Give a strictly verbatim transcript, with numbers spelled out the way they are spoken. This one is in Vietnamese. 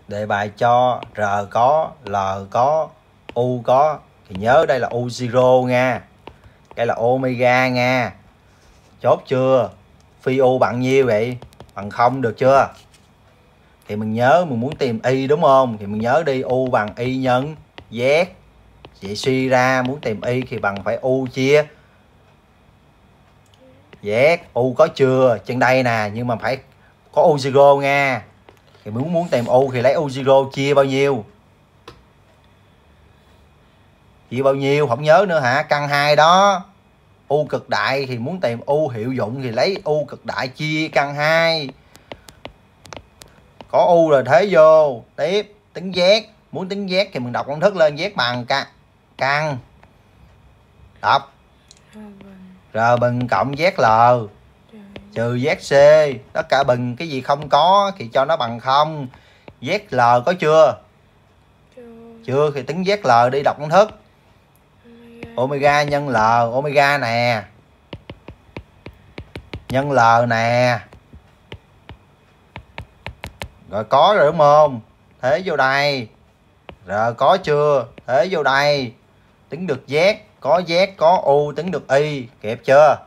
Đề bài cho R có, L có, U có. Thì nhớ đây là U zero nha. Đây là omega nha. Chốt chưa? Phi U bằng nhiêu vậy? Bằng không được chưa? Thì mình nhớ mình muốn tìm Y đúng không? Thì mình nhớ đi, U bằng Y nhân Z. Vậy suy ra muốn tìm Y thì bằng phải U chia Z. U có chưa? Trên đây nè, nhưng mà phải có U zero nha. Thì muốn muốn tìm U thì lấy U zero chia bao nhiêu? Chia bao nhiêu? Không nhớ nữa hả? Căn hai đó. U cực đại thì muốn tìm U hiệu dụng thì lấy U cực đại chia căn hai. Có U rồi thế vô. Tiếp, tính Z. Muốn tính Z thì mình đọc công thức lên. Z bằng căn. Căn. Đọc. R bình cộng Z L. Trừ Z C. Tất cả bình cái gì không có thì cho nó bằng không. Z L có chưa? Chưa thì tính Z L đi, đọc công thức. Omega nhân L. Omega nè. Nhân L nè. Rồi có rồi đúng không? Thế vô đây. Rồi có chưa? Thế vô đây. Tính được Z. Có Z có U tính được Y. Kịp chưa?